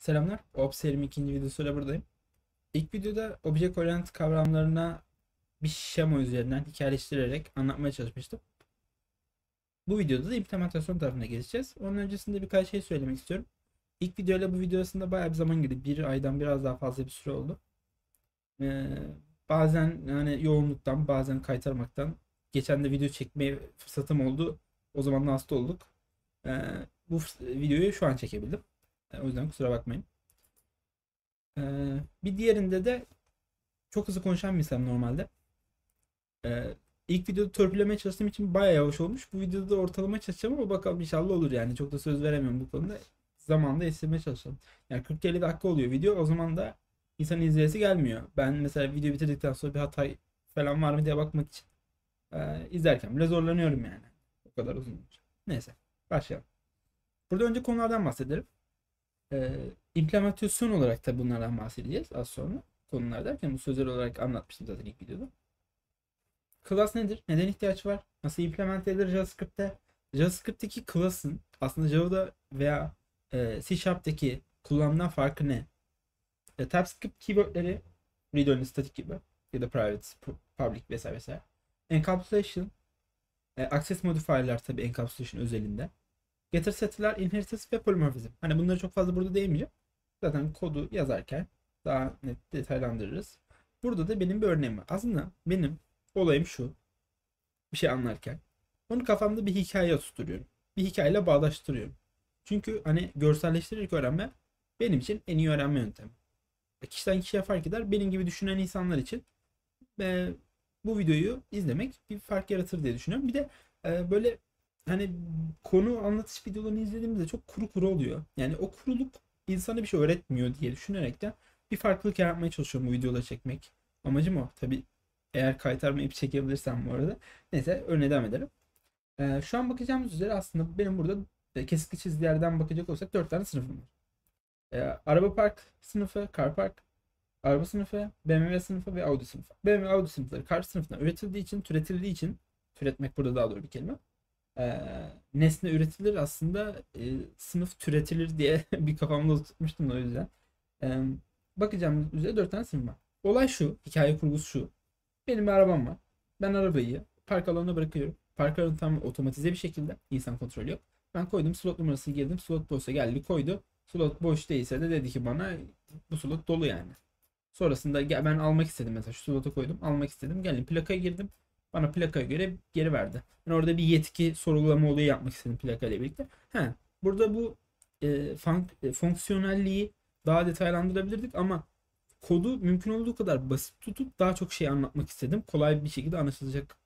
Selamlar. OOP serimin ikinci videosuyla buradayım. İlk videoda Object Oriented kavramlarına bir şema üzerinden hikayeleştirerek anlatmaya çalışmıştım. Bu videoda da implementasyon tarafına geçeceğiz. Onun öncesinde birkaç şey söylemek istiyorum. İlk videoyla bu video arasında bayağı bir zaman girdi. Bir aydan biraz daha fazla bir süre oldu. Ee, Bazen yani yoğunluktan, bazen kaytarmaktan. Geçen de video çekmeye fırsatım oldu. O zaman da hasta olduk. Bu videoyu şu an çekebildim. O yüzden kusura bakmayın. Bir diğerinde de çok hızlı konuşan bir insan normalde. İlk videoda törpülemeye çalıştığım için bayağı yavaş olmuş. Bu videoda da ortalama çalışacağım ama bakalım inşallah olur yani. Çok da söz veremiyorum bu konuda. Zamanında yetiştirmeye çalışalım. Yani 40-50 dakika oluyor video. O zaman da insanın izleyesi gelmiyor. Ben mesela video bitirdikten sonra bir hata falan var mı diye bakmak için izlerken bile zorlanıyorum yani. O kadar uzun olunca. Neyse başlayalım. Burada önce konulardan bahsedelim. İmplementasyon olarak da bunlardan bahsedeceğiz az sonra. Konular derken bu sözel olarak anlatmıştım zaten ilk videoda. Class nedir? Neden ihtiyaç var? Nasıl implement edilir JavaScript'te? JavaScript'teki class'ın aslında Java'da veya C Sharp'taki kullanılan farkı ne? TypeScript keyword'leri read-only static gibi ya da private, public vesaire vesaire. Encapsulation, access modifier'lar tabii encapsulation özelinde. Getter set'ler, inheritance ve polymorphism. Hani bunları çok fazla burada değinmeyeceğim. Zaten kodu yazarken daha net detaylandırırız. Burada da benim bir örneğim var. Aslında benim olayım şu. Bir şey anlarken. Onu kafamda bir hikaye tutturuyorum. Bir hikayeyle bağdaştırıyorum. Çünkü hani görselleştirerek öğrenme benim için en iyi öğrenme yöntemi. Kişiden kişiye fark eder. Benim gibi düşünen insanlar için e, bu videoyu izlemek bir fark yaratır diye düşünüyorum. Bir de böyle hani konu anlatış videolarını izlediğimizde çok kuru kuru oluyor. Yani o kuruluk insana bir şey öğretmiyor diye düşünerekten bir farklılık yaratmaya çalışıyorum bu videoları çekmek. Amacım o. Tabi eğer kaytarmayıp çekebilirsem bu arada. Neyse örneğe devam edelim. Şu an bakacağımız üzere aslında benim burada kesikli çizgilerden bakacak olsak 4 tane sınıfım var. Araba park sınıfı, car park, araba sınıfı, BMW sınıfı ve Audi sınıfı. BMW Audi sınıfları car sınıfından üretildiği için, türetildiği için, türetmek burada daha doğru bir kelime. Nesne üretilir aslında sınıf türetilir diye bir kafamda tutmuştum o yüzden. E, Bakacağım üzere 4 tane sınıf var. Olay şu, hikaye kurgusu şu. Benim bir arabam var. Ben arabayı park alanına bırakıyorum. Park alanı tam otomatize bir şekilde. İnsan kontrolü yok. Ben koydum slot numarasını girdim. Slot boşsa geldi koydu. Slot boş değilse de dedi ki bana bu slot dolu yani. Sonrasında ben almak istedim mesela şu slota koydum. Almak istedim. Geldim plakaya girdim. Bana plakaya göre geri verdi. Ben orada bir yetki sorgulama olayı yapmak istedim plakayla birlikte. Burada bu fonksiyonelliği daha detaylandırabilirdik ama kodu mümkün olduğu kadar basit tutup daha çok şey anlatmak istedim. Kolay bir şekilde anlaşılacak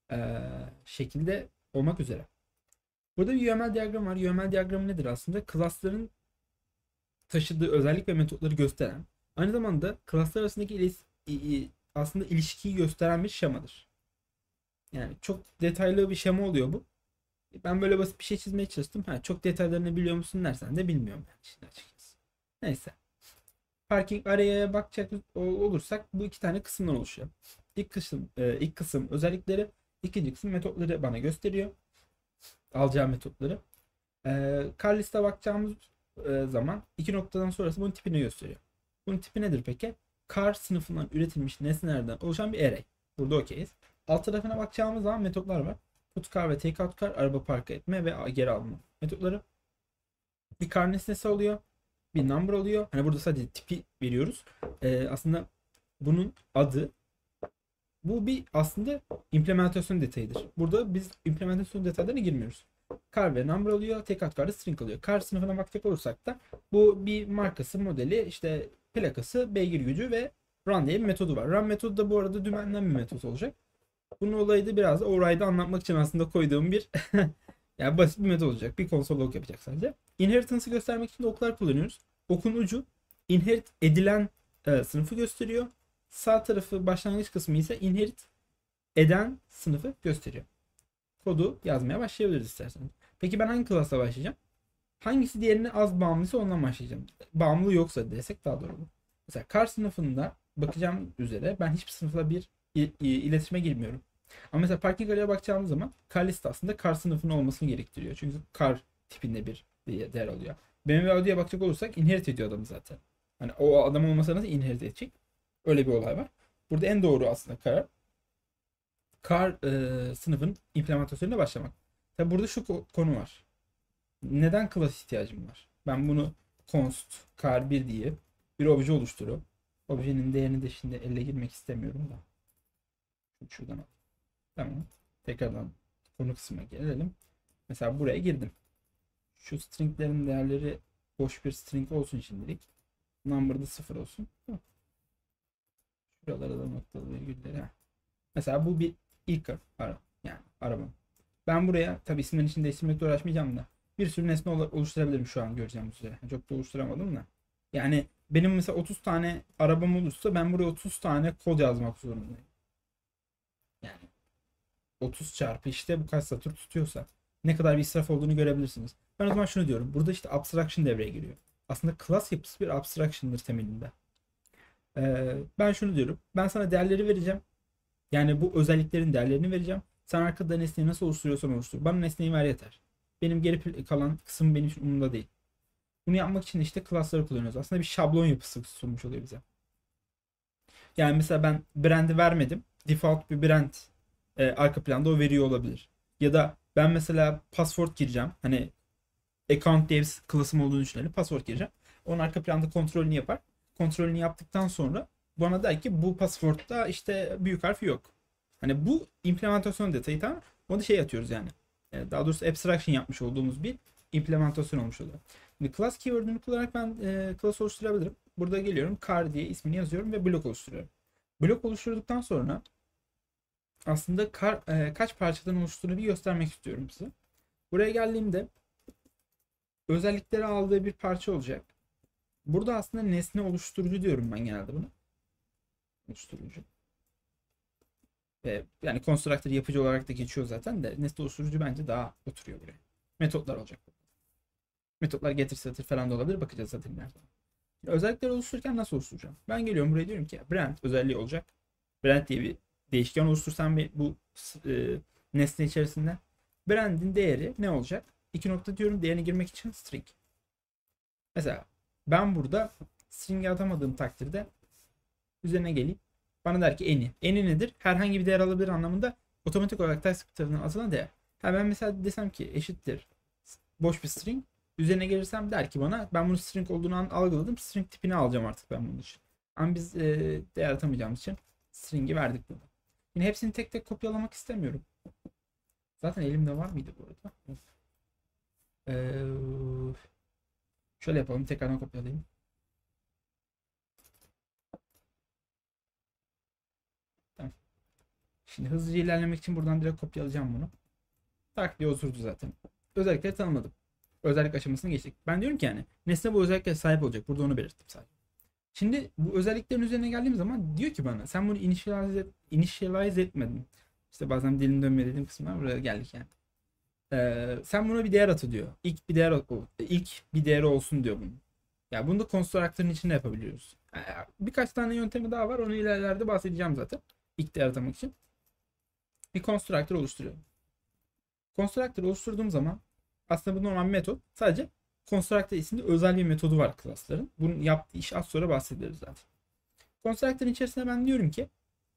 şekilde olmak üzere. Burada bir UML diyagram var. UML diyagramı nedir aslında? Class'ların taşıdığı özellik ve metotları gösteren, aynı zamanda class'lar arasındaki aslında ilişkiyi gösteren bir şemadır. Yani çok detaylı bir şema oluyor bu. Ben böyle basit bir şey çizmeye çalıştım. Çok detaylarını biliyor musun dersen de bilmiyorum ben şimdi açıkçası. Neyse. Parking araya'ya bakacak olursak bu iki tane kısımdan oluşuyor. İlk kısım özellikleri, ikinci kısım metotları bana gösteriyor. Alacağı metotları. Car liste bakacağımız zaman iki noktadan sonrası bunun tipini gösteriyor. Bunun tipi nedir peki? Car sınıfından üretilmiş nesnelerden oluşan bir array. Burada okeyiz. Alt tarafına bakacağımız zaman metotlar var. Put car ve take out car, araba park etme ve geri alma metotları. Bir car nesnesi oluyor. Bir number oluyor. Hani burada sadece tipi veriyoruz. Aslında bunun adı, bu bir aslında implementasyon detayıdır. Burada biz implementasyon detaylarına girmiyoruz. Car ve number oluyor. Take out car'da string oluyor. Car sınıfına bakacak olursak da bu bir markası, modeli, işte plakası, beygir gücü ve run diye bir metodu var. Run metodu da bu arada dümenden bir metot olacak. Bunun olayı da biraz da override'ı anlatmak için aslında koyduğum bir yani basit bir metot olacak. Bir console log yapacak sadece. Inheritance'ı göstermek için de oklar kullanıyoruz. Okun ucu inherit edilen sınıfı gösteriyor. Sağ tarafı başlangıç kısmı ise inherit eden sınıfı gösteriyor. Kodu yazmaya başlayabiliriz isterseniz. Peki ben hangi class'la başlayacağım? Hangisi diğerine az bağımlıysa ondan başlayacağım. Bağımlı yoksa desek daha doğru olur. Mesela car sınıfında bakacağım üzere ben hiçbir sınıfla bir iletişime girmiyorum. Ama mesela parking araya bakacağımız zaman car liste aslında car sınıfının olmasını gerektiriyor. Çünkü car tipinde bir değer alıyor. BMW Audi'ye bakacak olursak inherit ediyor adamı zaten. Hani o adam olmasa nasıl inherit edecek? Öyle bir olay var. Burada en doğru aslında karar kar sınıfın implementasyonuna başlamak. Tabi burada şu konu var. Neden class ihtiyacım var? Ben bunu const kar1 diye bir obje oluşturup objenin değerini de şimdi elle girmek istemiyorum da. Şuradan al. Tamam. Tekrardan konu kısmına gelelim. Mesela buraya girdim. Şu stringlerin değerleri boş bir string olsun şimdilik. Number'da 0 olsun. Şuralara da noktalı virgülleri. Mesela bu bir ilk yani arabam. Ben buraya tabi isimlerin içinde değiştirmekle uğraşmayacağım da bir sürü nesne oluşturabilirim şu an göreceğim üzere. Çok da oluşturamadım da. Yani benim mesela 30 tane arabam olursa ben buraya 30 tane kod yazmak zorundayım. Yani 30 çarpı işte bu kaç satır tutuyorsa ne kadar bir israf olduğunu görebilirsiniz. Ben o zaman şunu diyorum. Burada işte abstraction devreye giriyor. Aslında class yapısı bir abstraction'dır temelinde. Ben şunu diyorum. Ben sana değerleri vereceğim. Yani bu özelliklerin değerlerini vereceğim. Sen arkada nesneyi nasıl oluşturuyorsan oluştur. Bana nesneyi ver yeter. Benim geri kalan kısım benim için umurumda değil. Bunu yapmak için işte class'ları kullanıyoruz. Aslında bir şablon yapısı sunmuş oluyor bize. Yani mesela ben brand'i vermedim. Default bir brand arka planda o veriyor olabilir. Ya da ben mesela password gireceğim. Hani account diye bir class'ım olduğunu düşünelim. Password gireceğim. Onun arka planda kontrolünü yapar. Kontrolünü yaptıktan sonra bana der ki bu password'da işte büyük harf yok. Hani bu implementasyon detayı, tamam. Onu şey atıyoruz yani. Daha doğrusu abstraction yapmış olduğumuz bir implementasyon olmuş oluyor. Şimdi class keyword'ünü kullanarak ben class oluşturabilirim. Burada geliyorum car diye ismini yazıyorum ve blok oluşturuyorum. Blok oluşturduktan sonra aslında kaç parçadan oluştuğunu bir göstermek istiyorum size. Buraya geldiğimde özellikleri aldığı bir parça olacak. Burada aslında nesne oluşturucu diyorum ben genelde buna. Oluşturucu. Yani constructor yapıcı olarak da geçiyor zaten de nesne oluşturucu bence daha oturuyor buraya. Metotlar olacak. Metotlar getir satır falan da olabilir. Bakacağız zaten ileride. Özellikleri oluştururken nasıl oluşturacağım? Ben geliyorum buraya diyorum ki brand özelliği olacak. Brand diye bir değişken oluştursam bu nesne içerisinde brand'in değeri ne olacak? 2 nokta diyorum değerini girmek için string. Mesela ben burada string'e atamadığım takdirde üzerine geleyim. Bana der ki eni. Eni nedir? Herhangi bir değer alabilir anlamında otomatik olarak TypeScript tarafından atılan değer. Ben mesela desem ki eşittir boş bir string. Üzerine gelirsem der ki bana ben bunu string olduğunu algıladım. String tipini alacağım artık ben bunun için. Ama biz değer atamayacağımız için string'i verdik burada. Yine hepsini tek tek kopyalamak istemiyorum. Zaten elimde var mıydı bu arada? Şöyle yapalım. Tekrardan kopyalayayım. Tamam. Şimdi hızlıca ilerlemek için buradan direkt kopyalayacağım bunu. Tak diye oturdu zaten. Özellikleri tanımladım. Özellik aşamasını geçtik. Ben diyorum ki yani nesne bu özelliklere sahip olacak. Burada onu belirttim sadece. Şimdi bu özelliklerin üzerine geldiğim zaman diyor ki bana sen bunu initialize etmedin. İşte bazen dilim dönmüyor dediğim kısımlar buraya geldik yani. Sen buna bir değer atı diyor. İlk bir değeri olsun diyor bunun. Ya bunu da constructor'ın içinde yapabiliyoruz. Birkaç tane yöntemi daha var. Onu ilerlerde bahsedeceğim zaten. İlk değer atamak için. Bir constructor oluşturuyorum. Constructor oluşturduğum zaman aslında bu normal bir metot. Sadece constructor isimli özel bir metodu var class'ların. Bunun yaptığı iş az sonra bahsederiz zaten. Constructor'ın içerisine ben diyorum ki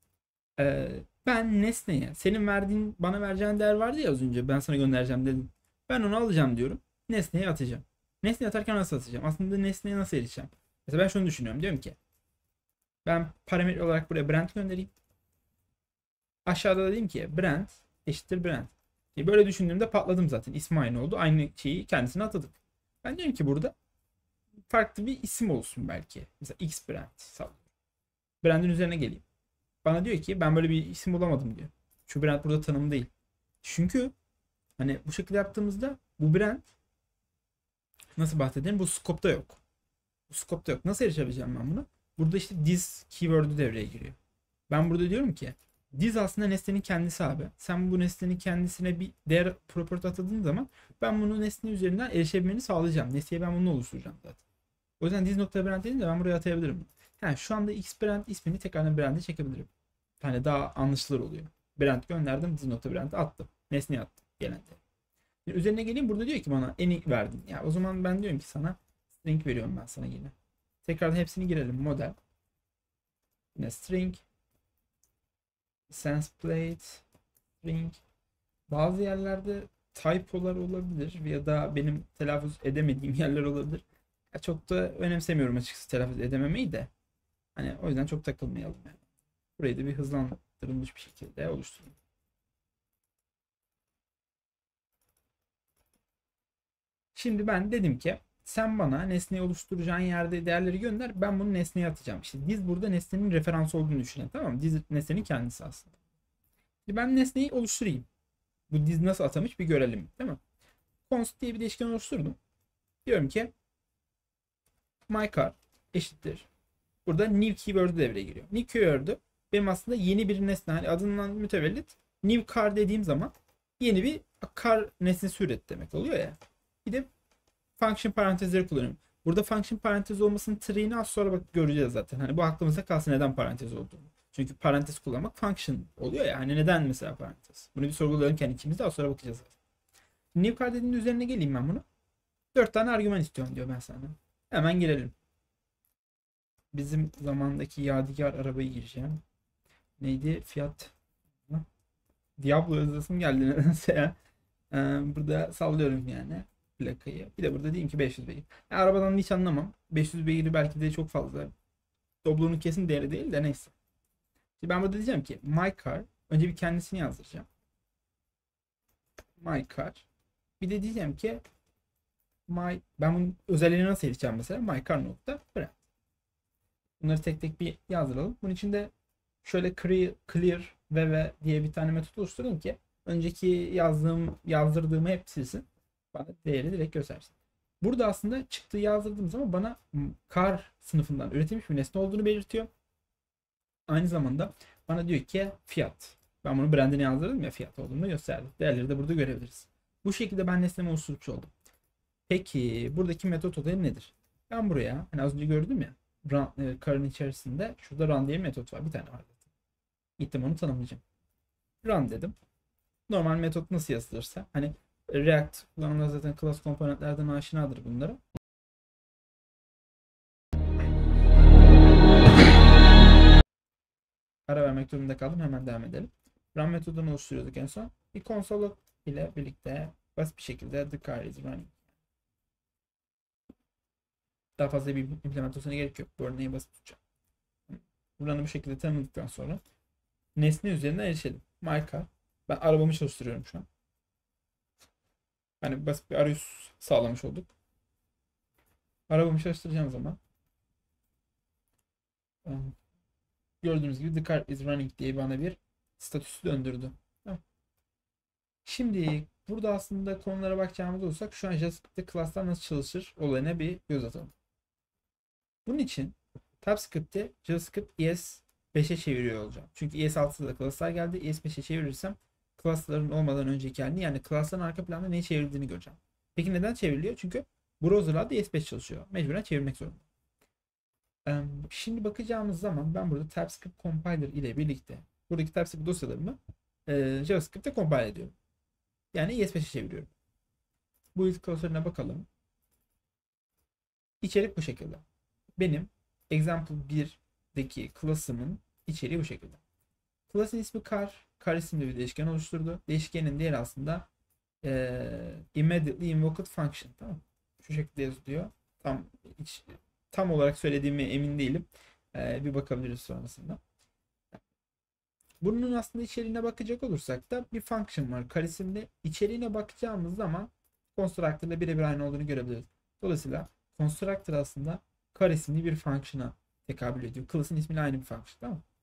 ben nesneye senin bana vereceğin değer vardı ya az önce ben sana göndereceğim dedim. Ben onu alacağım diyorum. Nesneye atacağım. Nesneye atarken nasıl atacağım? Aslında nesneye nasıl erişeceğim? Mesela ben şunu düşünüyorum. Diyorum ki ben parametre olarak buraya brand göndereyim. Aşağıda da diyeyim ki brand eşittir brand. Böyle düşündüğümde patladım zaten. İsmi aynı oldu. Aynı şeyi kendisine atadık. Ben diyorum ki burada farklı bir isim olsun belki. Mesela X brand. Brand'in üzerine geleyim. Bana diyor ki ben böyle bir isim bulamadım diyor. Şu brand burada tanımlı değil. Çünkü hani bu şekilde yaptığımızda bu brand nasıl bahsedelim bu scope'da yok. Bu scope'da yok. Nasıl erişebileceğim ben bunu? Burada işte this keyword'ü devreye giriyor. Ben burada diyorum ki this aslında nesnenin kendisi abi. Sen bu nesnenin kendisine bir değer property atadığın zaman ben bunu nesne üzerinden erişebilmeni sağlayacağım. Nesneyi ben bunu oluşturacağım zaten. O yüzden this.brand dediğimde ben buraya atayabilirim. Yani şu anda x brand ismini tekrardan brand'e çekebilirim. Yani daha anlaşılır oluyor. Brand gönderdim this.brand'e attım. Nesneye attım. Gelen değer. Üzerine geleyim, burada diyor ki bana any verdin. Ya o zaman ben diyorum ki sana string veriyorum ben sana yine. Tekrardan hepsini girelim. Model. Yine string. Sense plate. String. Bazı yerlerde typolar olabilir ya da benim telaffuz edemediğim yerler olabilir. Ya çok da önemsemiyorum açıkçası telaffuz edememeyi de. Hani o yüzden çok takılmayalım yani. Burayı da bir hızlandırılmış bir şekilde oluşturalım. Şimdi ben dedim ki sen bana nesneyi oluşturacağın yerde değerleri gönder. Ben bunu nesneye atacağım. İşte diz burada nesnenin referans olduğunu düşünün. Tamam mı? Diz nesnenin kendisi aslında. Şimdi ben nesneyi oluşturayım. Bu diz nasıl atamış bir görelim. Değil mi? Const diye bir değişken oluşturdum. Diyorum ki myCar eşittir. Burada new keyword'ü devreye giriyor. New keyword'ü benim aslında yeni bir nesne. Hani adından mütevellit new car dediğim zaman yeni bir car nesnesi üret demek oluyor ya. Bir de function parantezleri kullanıyorum. Burada function parantez olmasının tree'ini az sonra bak göreceğiz zaten. Hani bu aklımıza kalsın neden parantez olduğunu. Çünkü parantez kullanmak function oluyor ya. Hani neden mesela parantez? Bunu bir sorgulayalım kendi ikimiz de az sonra bakacağız zaten. New car dediğinde üzerine geleyim ben bunu. 4 tane argüman istiyorum diyor ben sana. Hemen girelim. Bizim zamandaki yadigar arabayı gireceğim. Neydi? Fiyat. Diablo yazısım geldi nedense ya. Burada sallıyorum yani plakayı. Bir de burada diyeyim ki 500 beygir. Arabadan hiç anlamam. 500 beygiri belki de çok fazla. Doblo'nun kesin değeri değil de neyse. Şimdi ben burada diyeceğim ki my car. Önce bir kendisini yazdıracağım. My car. Bir de diyeceğim ki ben bunun özelliğini nasıl erişeceğim mesela? My car nokta brand. Bunları tek tek bir yazdıralım. Bunun için de şöyle clear ve diye bir tane metot oluşturalım ki önceki yazdırdığımı hep silsin. Bana değeri direkt göstersin. Burada aslında çıktığı yazdırdığım zaman bana car sınıfından üretilmiş bir nesne olduğunu belirtiyor. Aynı zamanda bana diyor ki fiyat. Ben bunu brandine yazdırdım ya, fiyat olduğunu gösterdi. Değerleri de burada görebiliriz. Bu şekilde ben nesnemi oluşturmuş oldum. Peki buradaki metot olayı nedir? Ben buraya hani az önce gördüm ya car'ın içerisinde şurada run diye bir metot var. Bir tane var. Gittim onu tanımlayacağım. Run dedim. Normal metot nasıl yazılırsa hani React kullanımda zaten class komponentlerden aşinadır bunlara. Ara vermek durumunda kaldım. Hemen devam edelim. Run metodunu oluşturuyorduk en son. Bir konsol ile birlikte basit bir şekilde the car is running. Daha fazla bir implementasyona gerek yok. Bu örneği basit tutacağım. Run'ı bu şekilde tanımladıktan sonra nesne üzerinden erişelim. My car. Ben arabamı çalıştırıyorum şu an. Hani basit bir arayüz sağlamış olduk. Arabamı çalıştıracağım zaman gördüğünüz gibi the car is running diye bana bir statüsü döndürdü. Şimdi burada aslında konulara bakacağımız olursak şu an JavaScript'te class'lar nasıl çalışır olayına bir göz atalım. Bunun için TypeScript'te JavaScript ES5'e çeviriyor olacağım. Çünkü ES6'da da class'lar geldi. ES5'e çevirirsem class'ların olmadan önceki halini yani class'ların arka planda neyi çevrildiğini göreceğim. Peki neden çevriliyor? Çünkü browser'larda ES5 çalışıyor. Mecburen çevirmek zorunda. Şimdi bakacağımız zaman ben burada TypeScript compiler ile birlikte buradaki TypeScript dosyalarımı JavaScript'te compile ediyorum. Yani ES5'e çeviriyorum. Bu ilk klasörüne bakalım. İçerik bu şekilde. Benim example 1'deki class'ımın içeriği bu şekilde. Class'ın ismi car. Car isimli bir değişken oluşturdu. Değişkenin değeri aslında immediately invoked function. Tamam. Şu şekilde yazılıyor. Tam olarak söylediğime emin değilim. Bir bakabiliriz sonrasında. Bunun aslında içeriğine bakacak olursak da bir function var. Car isimli. İçeriğine bakacağımız zaman constructor ile birebir aynı olduğunu görebiliriz. Dolayısıyla constructor aslında car isimli bir function'a tekabül ediyor. Class'ın ismiyle aynı bir function. Tamam mı?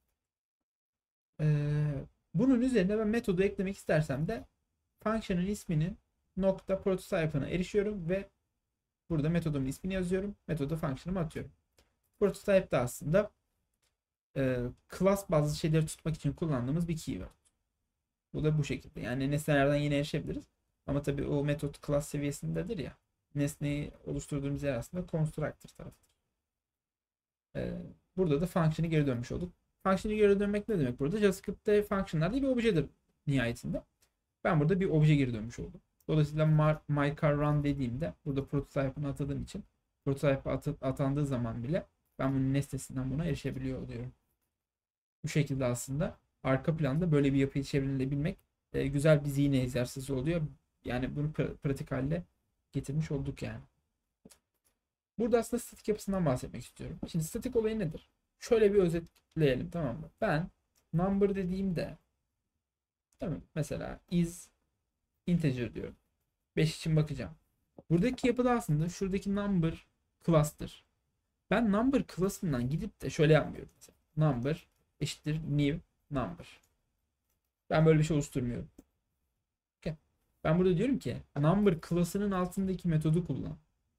Bunun üzerine ben metodu eklemek istersem de function'ın isminin nokta prototype'ına erişiyorum ve burada metodumun ismini yazıyorum. Metodu function'ıma atıyorum. Prototype de aslında class bazı şeyleri tutmak için kullandığımız bir keyword. Bu da bu şekilde. Yani nesnelerden yine erişebiliriz. Ama tabii o metot class seviyesindedir ya. Nesneyi oluşturduğumuz yer aslında constructor tarafıdır. Burada da function'ı geri dönmüş olduk. Function'ı geri dönmek ne demek burada? JavaScript'te function'lar da bir objedir nihayetinde. Ben burada bir obje geri dönmüş oldum. Dolayısıyla my car run dediğimde burada prototype'ını atadığım için prototype atandığı zaman bile ben bunun nesnesinden buna erişebiliyor oluyorum. Bu şekilde aslında arka planda böyle bir yapıyı çevrilebilmek güzel bir zihin egzersizi oluyor. Yani bunu pratik haline getirmiş olduk yani. Burada aslında statik yapısından bahsetmek istiyorum. Şimdi statik olayı nedir? Şöyle bir özetleyelim, tamam mı? Ben number dediğimde, değil mi? Mesela is integer diyorum. 5 için bakacağım. Buradaki yapıda aslında şuradaki number class'tır. Ben number class'ından gidip de şöyle yapmıyorum. Mesela. Number eşittir new number. Ben böyle bir şey oluşturmuyorum. Okay. Ben burada diyorum ki number class'ının altındaki metodu kullan.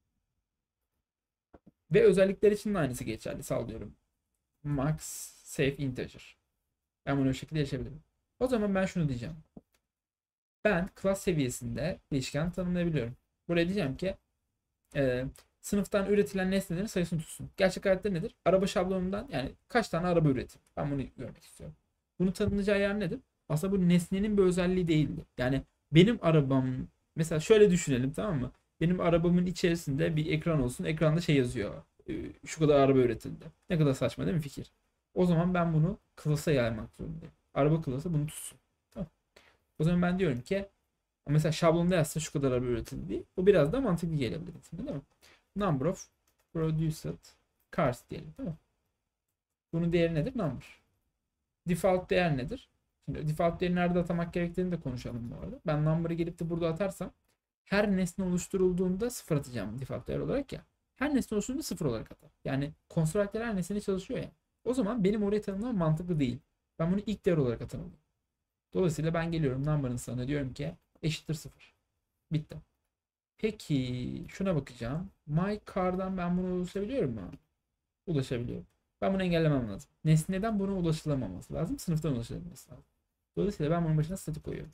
Ve özellikler için de aynısı geçerli. Sallıyorum. Max save integer. Ben bunu o şekilde yaşayabilirim. O zaman ben şunu diyeceğim. Ben class seviyesinde değişken tanımlayabiliyorum. Buraya diyeceğim ki sınıftan üretilen nesnelerin sayısını tutsun. Gerçek hayatta nedir? Araba şablonundan yani kaç tane araba üretim. Ben bunu görmek istiyorum. Bunu tanımlayacağı yer nedir? Aslında bu nesnenin bir özelliği değildir. Yani benim arabam, mesela şöyle düşünelim, tamam mı? Benim arabamın içerisinde bir ekran olsun. Ekranda şey yazıyor. Şu kadar araba üretildi. Ne kadar saçma değil mi fikir? O zaman ben bunu class'a yaymak zorundayım. Araba class'ı bunu tutsun. Tamam. O zaman ben diyorum ki mesela şablonda yazsa şu kadar araba üretildi diye. Bu biraz da mantıklı gelebilir. Değil mi? Number of produced cars diyelim. Değil mi? Bunun değeri nedir? Number. Default değer nedir? Şimdi default değeri nerede atamak gerektiğini de konuşalım bu arada. Ben number'ı gelip de burada atarsam her nesne oluşturulduğunda sıfır atacağım default değer olarak ya. Her nesne oluşturduğunda sıfır olarak atar. Yani konstruktör her nesnede çalışıyor ya. O zaman benim oraya tanımlamam mantıklı değil. Ben bunu ilk değer olarak atanıyorum. Dolayısıyla ben geliyorum number'ın sana diyorum ki eşittir sıfır. Bitti. Peki şuna bakacağım. My car'dan ben buna ulaşabiliyorum mu? Ulaşabiliyorum. Ben bunu engellemem lazım. Nesneden buna ulaşılamaması lazım. Sınıftan ulaşılabilmesi lazım. Dolayısıyla ben bunun başına statik koyuyorum.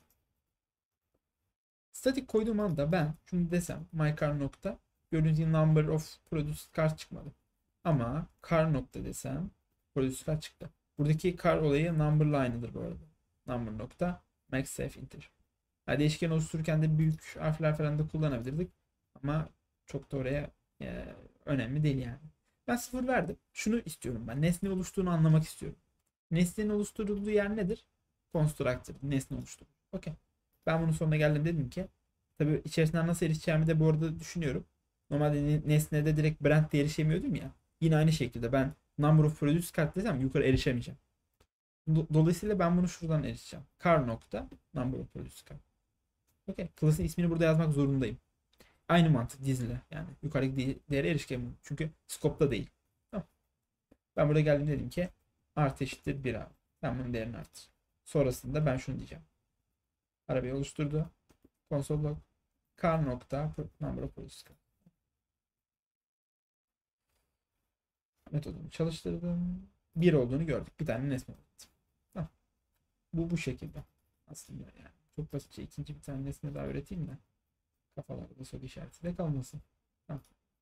Statik koyduğum anda ben şunu desem my car nokta gördüğünüz gibi number of produced car çıkmadı. Ama car nokta desem produced car çıktı. Buradaki car olayı number line'ıdır bu arada. Number nokta max safe integer. Yani değişken oluştururken de büyük harfler falan da kullanabilirdik. Ama çok da oraya önemli değil yani. Ben sıfır verdim. Şunu istiyorum ben. Nesne oluştuğunu anlamak istiyorum. Nesnenin oluşturulduğu yer nedir? Constructor. Nesne oluşturur. Okey. Ben bunun sonuna geldim, dedim ki tabii içerisinden nasıl erişeceğimi de bu arada düşünüyorum. Normalde nesnede direkt brand diye erişemiyordum ya. Yine aynı şekilde ben number of produced card desem yukarı erişemeyeceğim. Dolayısıyla ben bunu şuradan erişeceğim. Car nokta number of produced card. Okey. Class'ın ismini burada yazmak zorundayım. Aynı mantık dizile. Yani yukarıdaki değere erişkemiyorum. Çünkü scope'da değil. Tamam. Ben burada geldim, dedim ki artı eşittir 1 abi. Ben bunun değerini arttır. Sonrasında ben şunu diyeceğim. Arabayı oluşturdu. Console log car nokta number of produced car. Metodumu çalıştırdım. 1 olduğunu gördük. Bir tane nesne ürettim. Tamam. Bu şekilde. Aslında yani. Çok basitçe ikinci bir tane nesne daha üreteyim de kafalarda soru işareti de kalmasın. Tamam.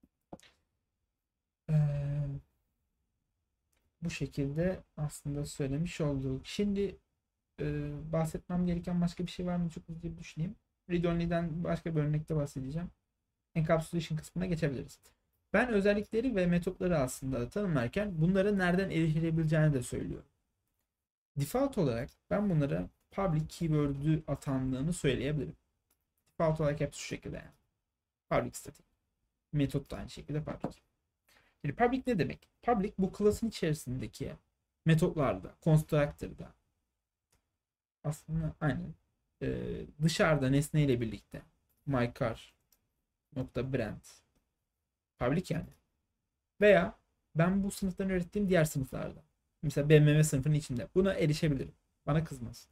Bu şekilde aslında söylemiş olduk. Şimdi bahsetmem gereken başka bir şey var mı? Çok hızlı bir düşüneyim. Read-only'den başka bir örnekte bahsedeceğim. Encapsulation kısmına geçebiliriz. Ben özellikleri ve metotları aslında tanımlarken bunlara nereden erişilebileceğini de söylüyorum. Default olarak ben bunlara public keyword'ü atandığını söyleyebilirim. Default olarak hepsi şu şekilde yani. Public static. Metot da aynı şekilde public. Şimdi public ne demek? Public bu class'ın içerisindeki metotlarda, constructor'da aslında aynı dışarıda nesneyle birlikte my car nokta brand public yani. Veya ben bu sınıftan öğrettiğim diğer sınıflarda. Mesela BMW sınıfının içinde. Buna erişebilirim. Bana kızmaz.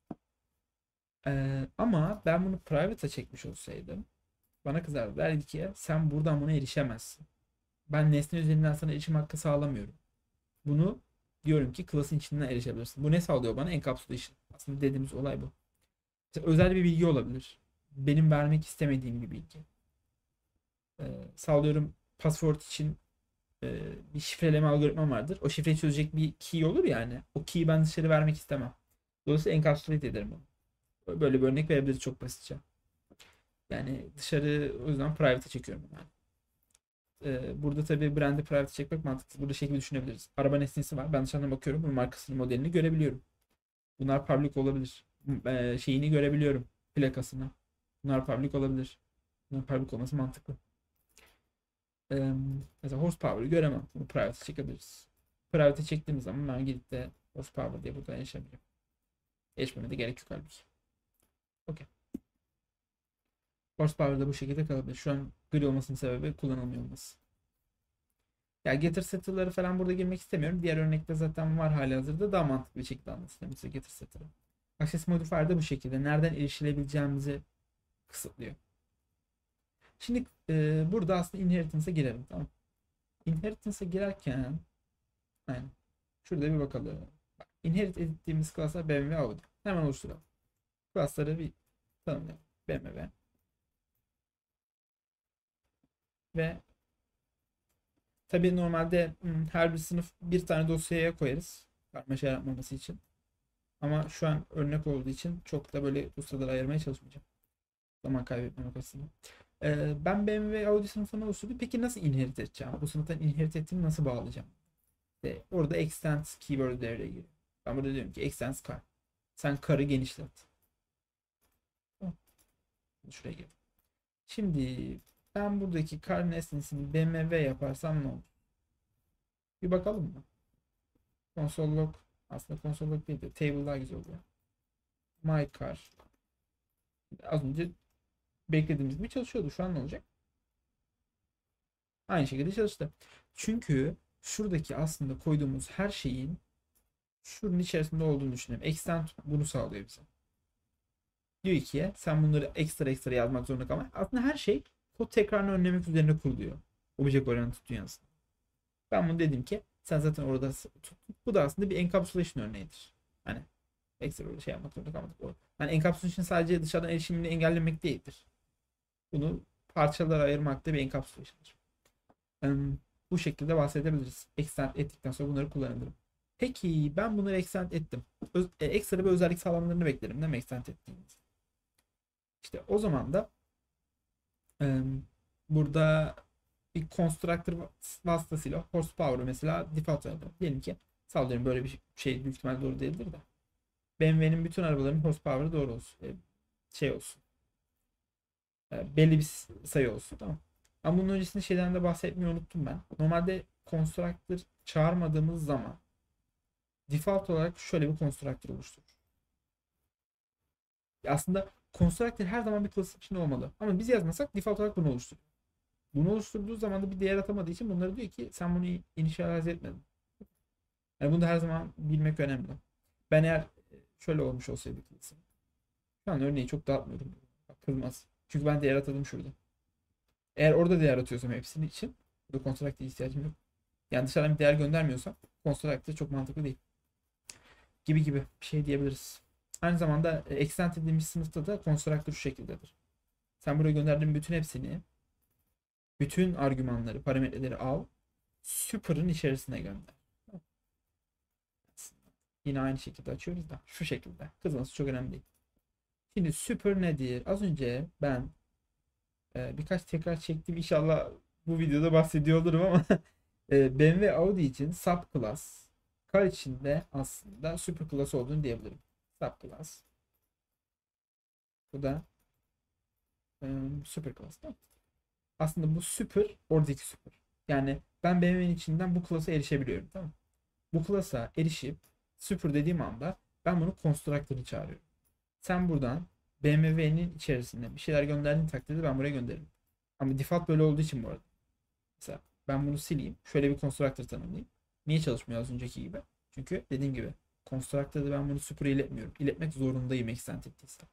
Ama ben bunu private'a çekmiş olsaydım bana kızardı. Derdi ki sen buradan buna erişemezsin. Ben nesne üzerinden sana erişim hakkı sağlamıyorum. Bunu diyorum ki class'ın içinden erişebilirsin. Bu ne sağlıyor bana? Encapsulation. Aslında dediğimiz olay bu. Mesela özel bir bilgi olabilir. Benim vermek istemediğim bir bilgi. Sağlıyorum password için bir şifreleme algoritma vardır. O şifreyi çözecek bir key olur yani. O key'i ben dışarı vermek istemem. Dolayısıyla encapsulate ederim onu. Böyle bir örnek verebiliriz çok basitçe. Yani dışarı o yüzden private'e çekiyorum yani. Burada tabii brand'i private çekmek mantıksız. Burada şekilde düşünebiliriz. Araba nesnesi var. Ben dışarıdan bakıyorum. Bunun markasını, modelini görebiliyorum. Bunlar public olabilir. Şeyini görebiliyorum. Plakasını. Bunlar public olabilir. Bunlar public olması mantıklı. Ee, Mesela horsepower'ı göremem. Bunu private çekebiliriz. Private çektiğimiz zaman ben gidip de horsepower diye buradan erişebilirim. Erişmeme de gerek yok halbuki. Okey. Horsepower da bu şekilde kalabilir. Şu an gri olmasının sebebi kullanılmıyor olması. Ya getir setter'ları falan burada girmek istemiyorum. Diğer örnekte zaten var halihazırda. Daha mantıklı bir şekilde anlatacağım size getir setter'ı. Access modifier de bu şekilde. Nereden erişilebileceğimizi kısıtlıyor. Şimdi burada aslında inheritance'a girelim. Tamam. Inheritance'a girerken aynen. Şurada bir bakalım. Inherit ettiğimiz klaslar BMW ve Audi. Hemen oluşturalım. Klasları bir tanımlayalım. BMW ve tabii normalde her bir sınıf bir tane dosyaya koyarız. Karmaşa yaratmaması için. Ama şu an örnek olduğu için çok da böyle dosyaları ayırmaya çalışmayacağım. Zaman kaybetmemek açısından. Ben BMW ve Audi sınıfını oluşturdum. Peki nasıl inherit edeceğim? Bu sınıftan inherit ettiğimi nasıl bağlayacağım? Orada extend keyword devreye giriyor. Ben burada diyorum ki extend car. Sen car'ı genişlet. Tamam. Şuraya gir. Şimdi ben buradaki car nesnesini BMW yaparsam ne olur? Bir bakalım mı? Console log aslında console log değil de table daha güzel oluyor. My car. Az önce beklediğimiz gibi çalışıyordu. Şu an ne olacak? Aynı şekilde çalıştı. Çünkü şuradaki aslında koyduğumuz her şeyin şunun içerisinde olduğunu düşünelim. Extend bunu sağlıyor bize. Diyor ki sen bunları ekstra yazmak zorunda kalma. Aslında her şey kod tekrarını önlemek üzerine kuruluyor. Object Oriented dünyasında. Ben bunu dedim ki sen zaten orada tut. Bu da aslında bir encapsulation örneğidir. Hani ekstra bir şey yapmak zorunda kalmadık. Yani encapsulation sadece dışarıdan erişimini engellemek değildir. Bunu parçalara ayırmak da bir encapsulation'dır. Bu şekilde bahsedebiliriz. Extend ettikten sonra bunları kullanabilirim. Peki ben bunları extend ettim. Ekstra bir özellik sağlamalarını beklerim değil mi extend ettiğimiz? İşte o zaman da burada bir constructor vasıtasıyla horsepower mesela default ayarlayalım. Diyelim ki sallıyorum böyle bir şey büyük ihtimal doğru değildir de. BMW'nin bütün arabalarının horsepower'ı doğru olsun. Şey olsun. Belli bir sayı olsun. Tamam. Ama bunun öncesinde şeyden de bahsetmeyi unuttum ben. Normalde constructor çağırmadığımız zaman default olarak şöyle bir constructor oluşturur. Aslında constructor her zaman bir class içinde olmalı. Ama biz yazmasak default olarak bunu oluşturur. Bunu oluşturduğu zaman da bir değer atamadığı için bunları diyor ki sen bunu initialize etmedin. Yani bunu da her zaman bilmek önemli. Ben eğer şöyle olmuş olsaydı class'ım. Şu an örneği çok dağıtmıyorum. Bak, kızmaz. Çünkü ben değer atadım şurada. Eğer orada değer atıyorsam hepsinin için burada constructor'a ihtiyacım yok. Yani dışarıdan bir değer göndermiyorsam constructor çok mantıklı değil. Gibi bir şey diyebiliriz. Aynı zamanda extend dediğimiz sınıfta da constructor şu şekildedir. Sen buraya gönderdiğin bütün hepsini, bütün argümanları, parametreleri al, super'ın içerisine gönder. Yine aynı şekilde açıyoruz da şu şekilde. Kızması çok önemli değil. Şimdi super nedir? Az önce ben birkaç tekrar çektim. İnşallah bu videoda bahsediyor olurum ama BMW Audi için subclass car içinde aslında superclass olduğunu diyebilirim. Subclass. Bu da superclass. Aslında bu super oradaki super. Yani ben BMW'nin içinden bu klasa erişebiliyorum. Tamam. Bu klasa erişip super dediğim anda ben bunu constructor'ı çağırıyorum. Sen buradan BMW'nin içerisinde bir şeyler gönderdiğin takdirde ben buraya gönderirim. Ama default böyle olduğu için bu arada. Mesela ben bunu sileyim. Şöyle bir constructor tanımlayayım. Niye çalışmıyor az önceki gibi? Çünkü dediğim gibi constructor'da ben bunu super'a iletmiyorum. İletmek zorundayım extend ettiysem.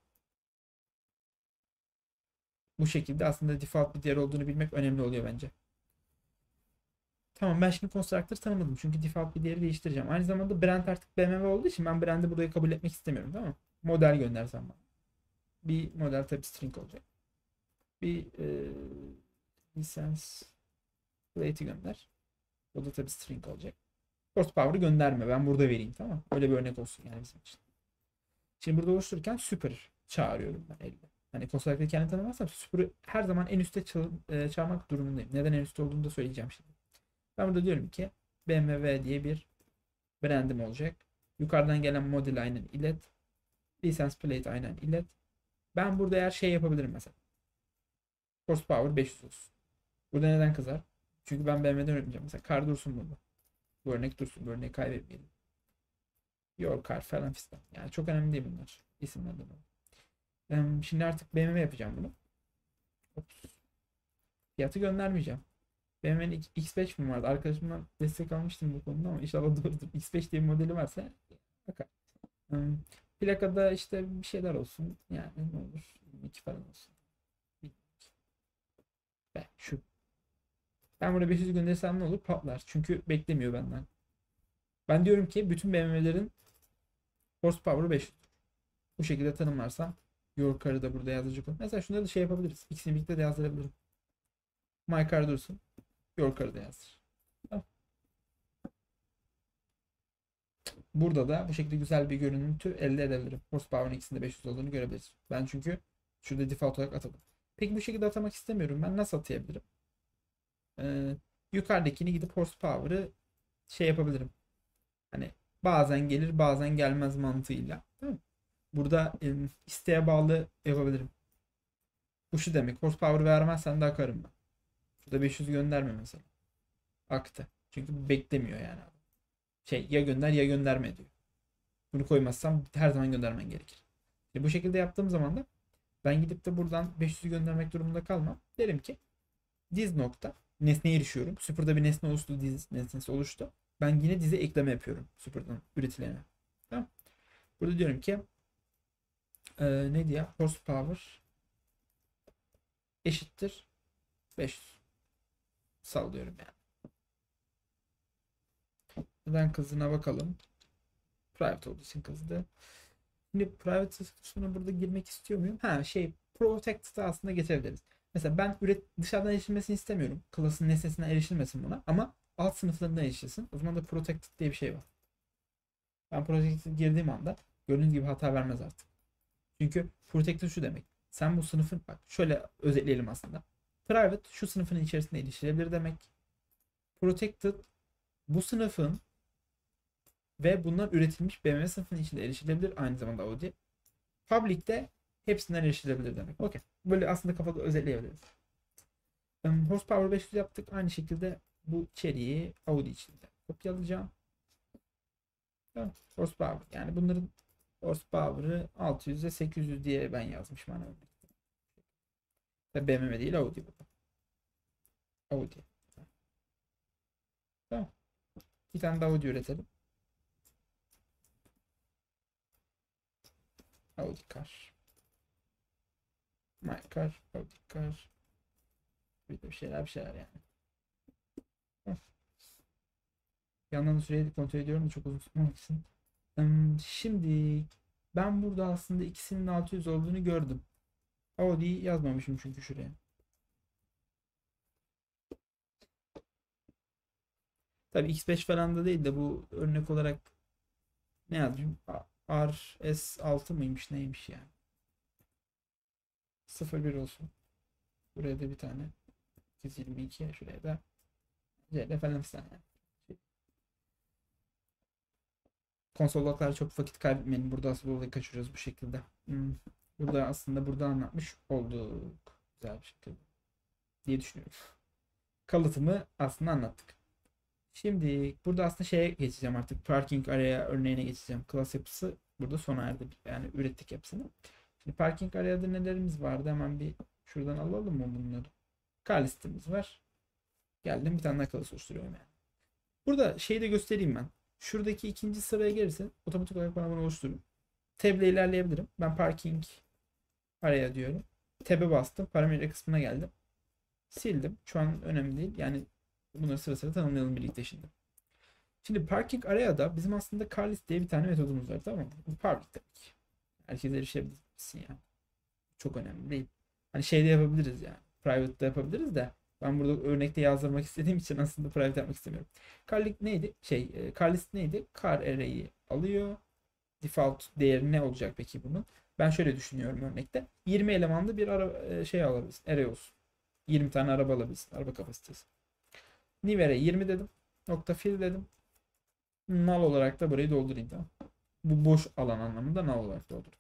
Bu şekilde aslında default bir değer olduğunu bilmek önemli oluyor bence. Tamam ben şimdi constructor tanımadım. Çünkü default bir değeri değiştireceğim. Aynı zamanda brand artık BMW olduğu için ben brand'i buraya kabul etmek istemiyorum, tamam mı? Model göndersem bana. Bir model tabi string olacak. Bir license plate'i gönder. O da tabi string olacak. Horsepower'ı gönderme. Ben burada vereyim, tamam mı? Öyle bir örnek olsun yani bizim için. Şimdi burada oluştururken super çağırıyorum ben elde. Hani Coswork'ta kendimi tanımazsam Super'ı her zaman en üstte çağırmak durumundayım. Neden en üstte olduğunu da söyleyeceğim şimdi. Ben burada diyorum ki BMW diye bir brandim olacak. Yukarıdan gelen model aynen ilet. License plate aynen ilet. Ben burada eğer şey yapabilirim mesela. Horsepower 500 olsun. Burada neden kızar? Çünkü ben BMW'den öğrenmeyeceğim. Mesela kar dursun burada. Bu örnek dursun. Bu örneği kaybetmeyelim. Your car falan fistan. Yani çok önemli değil bunlar. İsimlerden. Şimdi artık BMW yapacağım bunu. Ops. Fiyatı göndermeyeceğim. BMW'nin X5 mi vardı? Arkadaşımdan destek almıştım bu konuda ama inşallah doğrudur. X5 diye bir modeli varsa bakar. Plakada işte bir şeyler olsun. Yani ne olur? 22 falan olsun. Şu. Ben burada 500 gönderirsem ne olur? Patlar. Çünkü beklemiyor benden. Ben diyorum ki bütün BMW'lerin horsepower'ı 500. Bu şekilde tanımlarsam your car'ı da burada yazacak olur. Mesela şunları da şey yapabiliriz. İkisini birlikte de yazdırabilirim. My car dursun. Your car'ı da yazdır. Tamam. Burada da bu şekilde güzel bir görüntü elde edebilirim. Horsepower'ın ikisinde 500 olduğunu görebiliriz. Ben çünkü şurada default olarak atadım. Peki bu şekilde atamak istemiyorum. Ben nasıl atayabilirim? Yukarıdakini gidip horsepower'ı şey yapabilirim. Hani bazen gelir bazen gelmez mantığıyla. Değil mi? Burada isteğe bağlı yapabilirim. Bu şu demek. Horsepower vermezsen de akarım ben. Şurada 500 gönderme mesela. Aktı. Çünkü beklemiyor yani. Şey ya gönder ya gönderme diyor. Bunu koymazsam her zaman göndermen gerekir. Bu şekilde yaptığım zaman da ben gidip de buradan 500'ü göndermek durumunda kalmam. Derim ki diz nokta nesneye erişiyorum. Super'da bir nesne oluştu, diz nesnesi oluştu. Ben yine dize ekleme yapıyorum Super'dan üretilene. Tamam. Burada diyorum ki ne diye horsepower eşittir 500. Sallıyorum yani. Neden kızdığına bakalım. Private olduğu için kızdı. Şimdi private kısmına burada girmek istiyor muyum? Ha şey protected'a aslında geçebiliriz. Mesela ben dışarıdan erişilmesini istemiyorum. Class'ın nesnesinden erişilmesin buna ama alt sınıflarından erişilsin. O zaman da protected diye bir şey var. Ben protected girdiğim anda gördüğünüz gibi hata vermez artık. Çünkü protected şu demek. Sen bu sınıfın bak şöyle özetleyelim aslında. Private şu sınıfın içerisinde erişilebilir demek. Protected bu sınıfın ve bunlar üretilmiş BMW sınıfının içinde erişilebilir. Aynı zamanda Audi. Public'te hepsinden erişilebilir demek. Okey. Böyle aslında kafada özetleyebiliriz. Horsepower 500 yaptık. Aynı şekilde bu içeriği Audi içinde kopyalayacağım. Tamam. Horsepower. Yani bunların horsepower'ı 600 ile 800 diye ben yazmışım. Hani ve BMW değil Audi bu. Audi. Tamam. Bir tane de Audi üretelim. Audi car. My car. Audi car. Bir şeyler yani. Bir yandan da süreyi kontrol ediyorum da çok uzun tutmamak için. Şimdi ben burada aslında ikisinin 600 olduğunu gördüm. Audi yazmamışım çünkü şuraya. Tabii X5 falan da değil de bu örnek olarak ne yazmışım? RS6 mıymış neymiş yani. 01 olsun. Buraya da bir tane 222 şuraya da CL falan filan yani. Konsol lock'lar çok vakit kaybetmeyin. Burada asıl olayı kaçırıyoruz bu şekilde. Burada aslında burada anlatmış olduk. Güzel bir şekilde. Diye düşünüyorum. Kalıtımı aslında anlattık. Şimdi burada aslında şeye geçeceğim artık. Parking area örneğine geçeceğim. Class yapısı burada sona erdi. Yani ürettik hepsini. Şimdi parking area'da nelerimiz vardı? Hemen bir şuradan alalım mı bunları? Car listemiz var. Geldim bir tane daha class oluşturuyorum yani. Burada şeyi de göstereyim ben. Şuradaki ikinci sıraya gelirse otomatik olarak bana bunu oluşturur. Tab ile ilerleyebilirim. Ben parking area diyorum. Tab'e bastım. Parametre kısmına geldim. Sildim. Şu an önemli değil. Yani bunları sıra sıra tanımlayalım birlikte şimdi. Şimdi parking area'da bizim aslında car list diye bir tane metodumuz var, tamam mı? Bu public tabii ki. Herkes erişebilirsin yani. Çok önemli değil. Hani şeyde yapabiliriz yani. Private'da yapabiliriz de ben burada örnekte yazdırmak istediğim için aslında private yapmak istemiyorum. Car list neydi? Car list neydi? Car array'i alıyor. Default değeri ne olacak peki bunun? Ben şöyle düşünüyorum örnekte. 20 elemanlı bir şey alabilirsin. Array olsun. 20 tane araba alabilirsin. Araba kapasitesi. New array 20 dedim. Nokta fill dedim. Null olarak da burayı doldurayım, tamam. Bu boş alan anlamında null olarak doldurayım.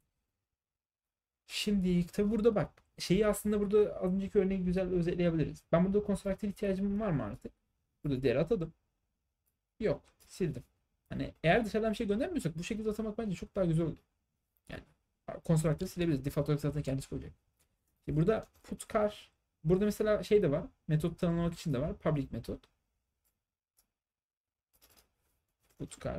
Şimdi tabi burada bak. Şeyi aslında burada az önceki örneği güzel özetleyebiliriz. Ben burada constructor ihtiyacım var mı artık? Burada değeri atadım. Yok. Sildim. Hani eğer dışarıdan bir şey göndermiyorsak bu şekilde atamak bence çok daha güzel olur. Yani constructor silebiliriz. Default olarak zaten kendisi koyacak. Şimdi burada put char. Burada mesela şey de var. Metot tanımlamak için de var. Public metot. Put char.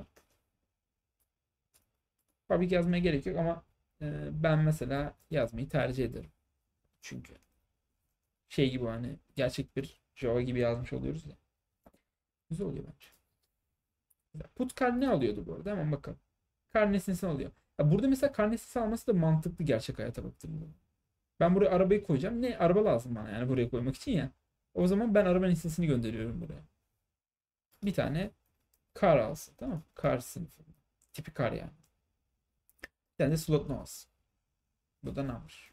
Public yazmaya gerek yok ama ben mesela yazmayı tercih ederim. Çünkü şey gibi hani gerçek bir Java gibi yazmış oluyoruz ya. Güzel oluyor bence. Put kar ne alıyordu bu arada? Hemen bakalım. Kar nesnesini alıyor. Ya burada mesela kar nesnesi alması da mantıklı gerçek hayata baktığımda. Ben buraya arabayı koyacağım. Ne? Araba lazım bana yani buraya koymak için ya. O zaman ben araba nesnesini gönderiyorum buraya. Bir tane kar alsın. Tamam mı? Kar sınıfı. Tipi kar yani. Bir tane de slot no alsın. Bu da number.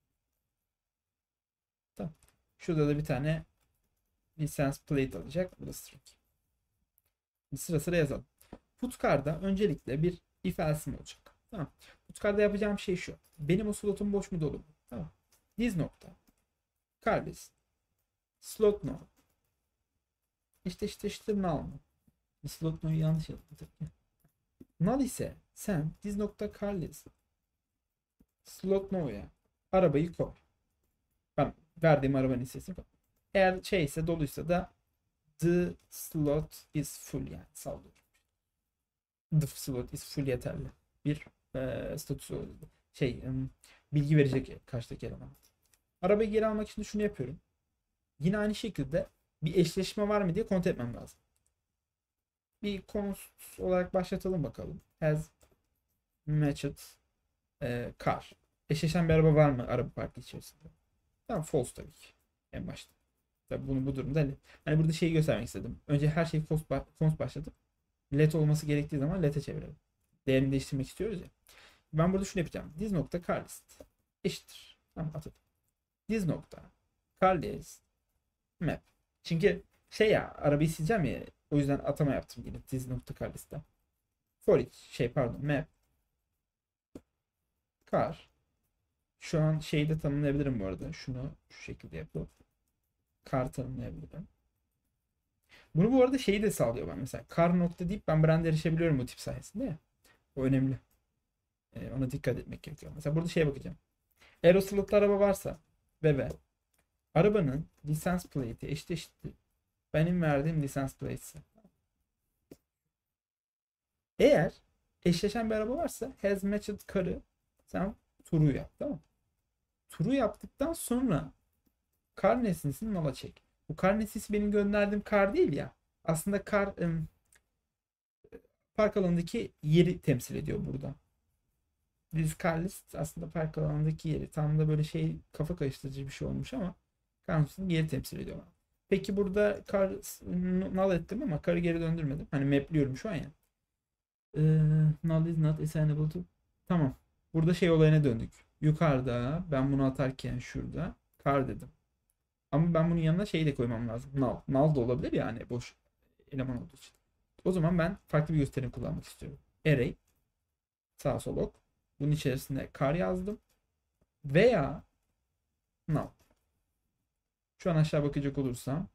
Tamam. Şurada da bir tane license plate alacak. Bu da string. Sıra sıra yazalım. Putkar'da öncelikle bir if else'im olacak. Tamam. Putkar'da yapacağım şey şu. Benim o slotum boş mu dolu mu? Tamam. Diz nokta. Carlist. Slot no. İşte null mu? Slot no'yu yanlış yazdım. Null ise sen diz nokta carlist. Slot no'ya arabayı koy. Ben verdiğim arabanın listesini koy. Eğer şey ise doluysa da the slot is full yani sallıyorum. The slot is full yeterli. Bir statüsü şey bilgi verecek karşıdaki eleman. Arabayı geri almak için de şunu yapıyorum. Yine aynı şekilde bir eşleşme var mı diye kontrol etmem lazım. Bir const olarak başlatalım bakalım. Has matched car. Eşleşen bir araba var mı araba parkı içerisinde? Tamam, false tabii ki. En başta. Tabii bunu bu durumda hani burada şeyi göstermek istedim. Önce her şeyi const başlatıp let olması gerektiği zaman let'e çevirelim. Değerini değiştirmek istiyoruz ya. Ben burada şunu yapacağım. Diz nokta carlist eşittir. Tamam, atadım. Diz nokta carlist map. Çünkü şey ya arabayı sileceğim ya, o yüzden atama yaptım yine diz nokta carlist'ten. For each pardon map car. Şu an şeyi de tanımlayabilirim bu arada. Şunu şu şekilde yapıp car tanımlayabilirim. Bunu bu arada şeyi de sağlıyor bana. Mesela car nokta deyip ben brand'e erişebiliyorum bu tip sayesinde ya. O önemli. Ona dikkat etmek gerekiyor. Mesela burada şeye bakacağım. Eğer o slotlu araba varsa ve arabanın license plate'i eşittir benim verdiğim license plate ise. Eğer eşleşen bir araba varsa has matched car'ı sen true yap, tamam mı? True yaptıktan sonra car nesnesini null'a çek. Bu car nesnesi benim gönderdiğim car değil ya. Aslında car park alanındaki yeri temsil ediyor burada. Biz car list aslında park alanındaki yeri. Tam da böyle şey kafa karıştırıcı bir şey olmuş ama car nesnesinin yeri temsil ediyor. Peki burada car null ettim ama car'ı geri döndürmedim. Hani mapliyorum şu an ya. Null is not assignable to. Tamam. Burada şey olayına döndük. Yukarıda ben bunu atarken şurada car dedim. Ama ben bunun yanına şey de koymam lazım. Null. Null da olabilir yani boş eleman olduğu için. O zaman ben farklı bir gösterim kullanmak istiyorum. Array sağ sol ok. Bunun içerisinde car yazdım. Veya null. Şu an aşağı bakacak olursam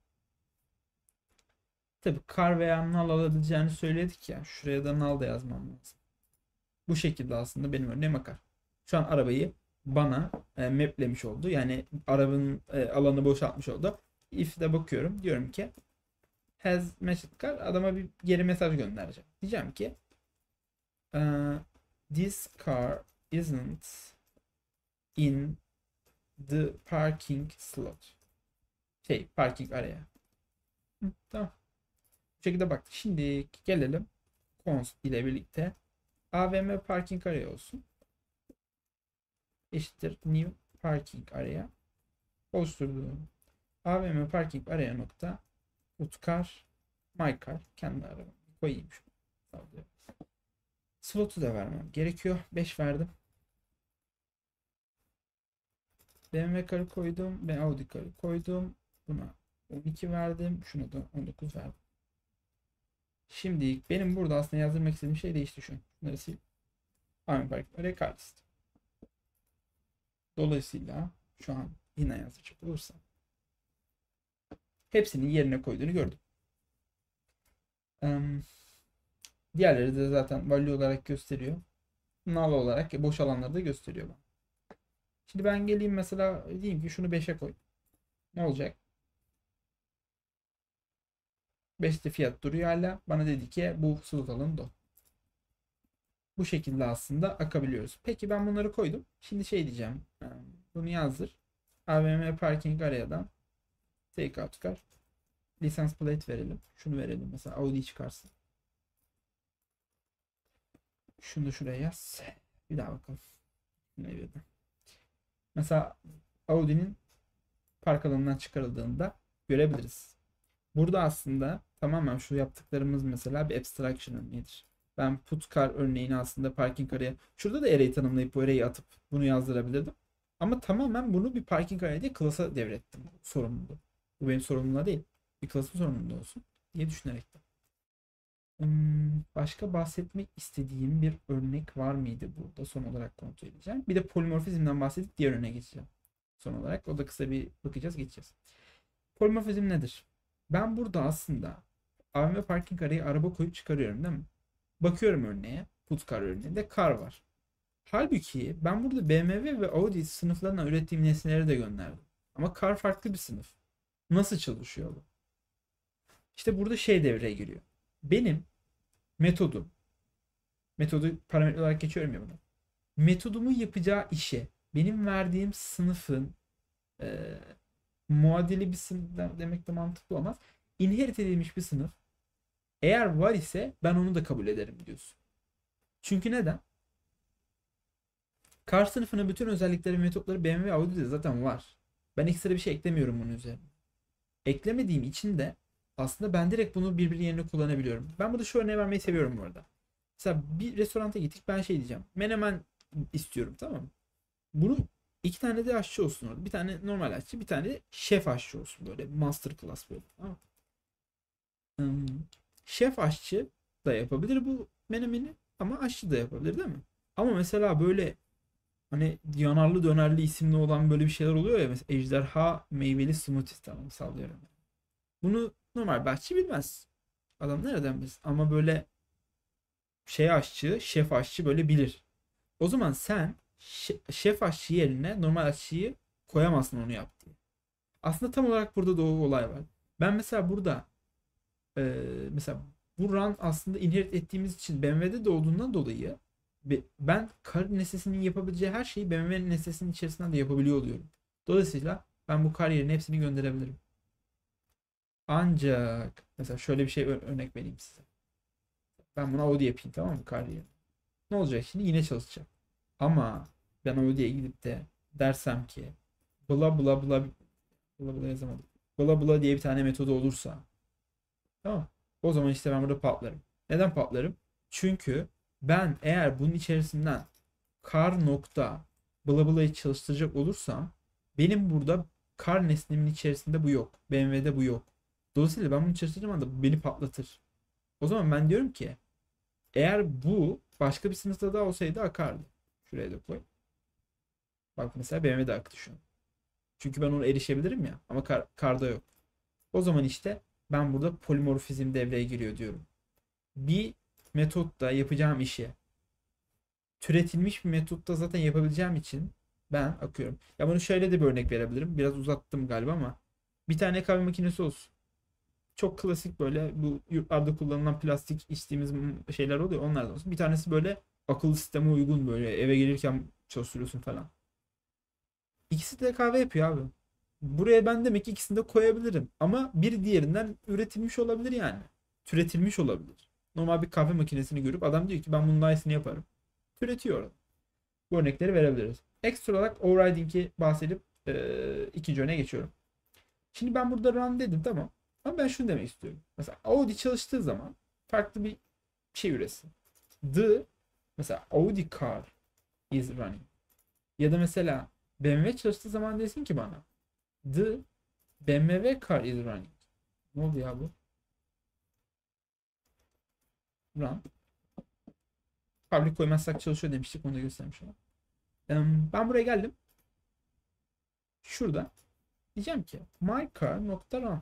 tabii car veya null alabileceğini söyledik ya. Şuraya da null da yazmam lazım. Bu şekilde aslında benim örneğim akar. Şu an arabayı bana maplemiş oldu. Yani arabanın alanını boşaltmış oldu. If'de bakıyorum. Diyorum ki has matched car. Adama bir geri mesaj göndereceğim. Diyeceğim ki this car isn't in the parking slot. Parking area. Tamam. Bu şekilde bak. Şimdi gelelim const ile birlikte AVM parking area olsun. Eşittir new parking area. Oluşturduğum AVM parking area nokta utkar my car kendi arabamı koyayım şu. Slotu da vermem gerekiyor. 5 verdim. BMW car'ı koydum. Ben Audi car'ı koydum. Buna 12 verdim. Şuna da 19 verdim. Şimdi benim burada aslında yazdırmak istediğim şey değişti şu an. Bunları sil. Army Park ve car list. Dolayısıyla şu an yine yazacak olursam hepsinin yerine koyduğunu gördüm. Diğerleri de zaten value olarak gösteriyor. Null olarak boş alanları da gösteriyor bana. Şimdi ben geleyim mesela diyeyim ki şunu 5'e koy. Ne olacak? 5'te fiyat duruyor hala. Bana dedi ki bu slot alanı do. Bu şekilde aslında akabiliyoruz. Peki ben bunları koydum. Şimdi şey diyeceğim. Bunu yazdır. AVM parking arayadan take out car. License plate verelim. Şunu verelim. Mesela Audi çıkarsın. Şunu da şuraya yaz. Bir daha bakalım. Ne verdim? Mesela Audi'nin park alanından çıkarıldığında görebiliriz. Burada aslında tamamen şu yaptıklarımız mesela bir abstraction örneğidir. Ben put car örneğini aslında parking araya şurada da array tanımlayıp bu array'i atıp bunu yazdırabilirdim. Ama tamamen bunu bir parking araya değil class'a devrettim. Sorumluluğu. Bu benim sorumluluğum değil. Bir class'ın sorumluluğu olsun diye düşünerekten. Başka bahsetmek istediğim bir örnek var mıydı burada? Son olarak kontrol edeceğim. Bir de polimorfizmden bahsedip diğer örneğe geçeceğim. Son olarak. O da kısa bir bakacağız, geçeceğiz. Polimorfizm nedir? Ben burada aslında AVM parking araya araba koyup çıkarıyorum değil mi? Bakıyorum örneğe. Put car örneğinde car var. Halbuki ben burada BMW ve Audi sınıflarına ürettiğim nesneleri de gönderdim. Ama car farklı bir sınıf. Nasıl çalışıyor bu? İşte burada şey devreye giriyor. Benim metodum. Metodu parametre olarak geçiyorum ya bunu. Metodumun yapacağı işe benim verdiğim sınıfın e, muadili bir sınıf demek de mantıklı olmaz. Inherit edilmiş bir sınıf. Eğer var ise ben onu da kabul ederim diyorsun. Çünkü neden? Car sınıfının bütün özellikleri ve metotları BMW ve Audi'de zaten var. Ben ekstra bir şey eklemiyorum bunun üzerine. Eklemediğim için de aslında ben direkt bunu birbiri yerine kullanabiliyorum. Ben burada şu örneği vermeyi seviyorum bu arada. Mesela bir restoranta gittik, ben şey diyeceğim. Menemen istiyorum, tamam mı? Bunu iki tane de aşçı olsun orada. Bir tane normal aşçı, bir tane de şef aşçı olsun, böyle master class böyle. Tamam. Şef aşçı da yapabilir bu menemeni ama aşçı da yapabilir değil mi? Ama mesela böyle hani yanarlı dönerli isimli olan böyle bir şeyler oluyor ya, mesela ejderha meyveli smoothie, tamam sallıyorum. Bunu normal bir aşçı bilmez. Adam nereden bilsin? Ama böyle şey aşçı, şef aşçı böyle bilir. O zaman sen şef aşçı yerine normal aşçıyı koyamazsın onu yap diye. Aslında tam olarak burada da o olay var. Ben mesela burada mesela bu run aslında inherit ettiğimiz için BMW'de de olduğundan dolayı ben kar nesnesinin yapabileceği her şeyi BMW nesnesinin içerisinden de yapabiliyor oluyorum. Dolayısıyla ben bu kariyerin hepsini gönderebilirim. Ancak mesela şöyle bir şey örnek vereyim size. Ben buna Audi yapayım, tamam mı, kariyer? Ne olacak şimdi? Yine çalışacak. Ama ben Audi'ye gidip de dersem ki bla bla bla bla bla yazamadım. Bla bla diye bir tane metodu olursa, tamam. O zaman işte ben burada patlarım. Neden patlarım? Çünkü ben eğer bunun içerisinden kar nokta bla bla'yı çalıştıracak olursam benim burada kar nesnemin içerisinde bu yok. BMW'de bu yok. Dolayısıyla ben bunu çalıştıracağım anda bu beni patlatır. O zaman ben diyorum ki eğer bu başka bir sınıfta daha olsaydı akardı. Şuraya da koy. Bak mesela BMW'de aktı şu an. Çünkü ben ona erişebilirim ya ama karda yok. O zaman işte ben burada polimorfizm devreye giriyor diyorum. Bir metotta yapacağım işi türetilmiş bir metotta zaten yapabileceğim için ben akıyorum. Ya bunu şöyle de bir örnek verebilirim. Biraz uzattım galiba ama bir tane kahve makinesi olsun. Çok klasik böyle bu yurtlarda kullanılan plastik içtiğimiz şeyler oluyor, onlardan olsun. Bir tanesi böyle akıllı sisteme uygun, böyle eve gelirken çalıştırıyorsun falan. İkisi de kahve yapıyor abi. Buraya ben demek ki ikisini de koyabilirim. Ama bir diğerinden üretilmiş olabilir yani. Türetilmiş olabilir. Normal bir kahve makinesini görüp adam diyor ki ben bunun daha iyisini yaparım. Türetiyor orada. Bu örnekleri verebiliriz. Ekstra olarak overriding'i bahsedip ikinci örneğe geçiyorum. Şimdi ben burada run dedim, tamam. Ama ben şunu demek istiyorum. Mesela Audi çalıştığı zaman farklı bir şey üretsin. The mesela Audi car is running. Ya da mesela BMW çalıştığı zaman desin ki bana the BMW car is running. Ne oldu ya bu? Run. Public koymazsak çalışıyor demiştik. Onu da göstermiş ama. Ben buraya geldim. Şurada diyeceğim ki my car nokta run.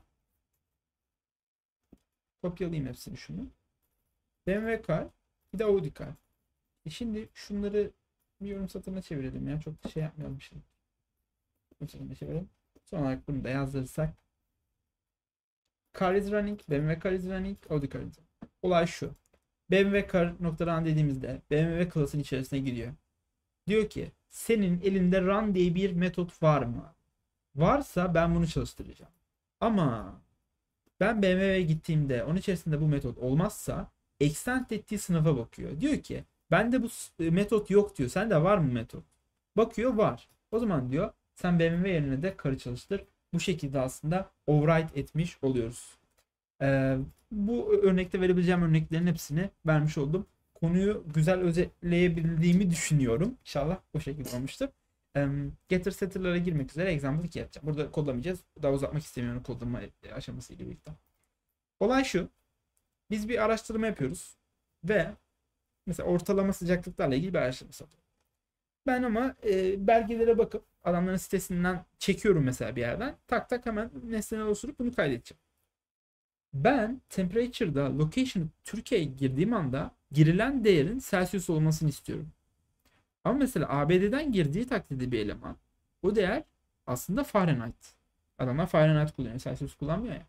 Kopyalayayım hepsini şunu. BMW car bir de Audi car. Şimdi şunları bir yorum satırına çevirelim ya. Çok da şey yapmayalım şimdi. Yorum satırına çevirelim. Son olarak bunu da yazdırırsak. Car is running, BMW car is running, Audi car is running. Olay şu. BMW car nokta run dediğimizde BMW klasın içerisine giriyor. Diyor ki senin elinde run diye bir metot var mı? Varsa ben bunu çalıştıracağım. Ama ben BMW'ye gittiğimde onun içerisinde bu metot olmazsa extend ettiği sınıfa bakıyor. Diyor ki bende bu metot yok diyor. Sende var mı metot? Bakıyor var. O zaman diyor sen BMW yerine de car'ı çalıştır. Bu şekilde aslında override etmiş oluyoruz. Bu örnekte verebileceğim örneklerin hepsini vermiş oldum. Konuyu güzel özetleyebildiğimi düşünüyorum. İnşallah o şekilde olmuştur. Getir setter'lara girmek üzere example 2 yapacağım. Burada kodlamayacağız. Daha uzatmak istemiyorum kodlama aşaması ile birlikte. Olay şu. Biz bir araştırma yapıyoruz. Ve mesela ortalama sıcaklıklarla ilgili bir araştırma yapıyorum. Ben ama belgelere bakıp adamların sitesinden çekiyorum mesela bir yerden. Tak tak hemen nesnel osurup bunu kaydedeceğim. Ben temperature'da location Türkiye'ye girdiğim anda girilen değerin Celsius olmasını istiyorum. Ama mesela ABD'den girdiği takdirde bir eleman o değer aslında Fahrenheit. Adamlar Fahrenheit kullanıyor. Celsius kullanmıyor ya.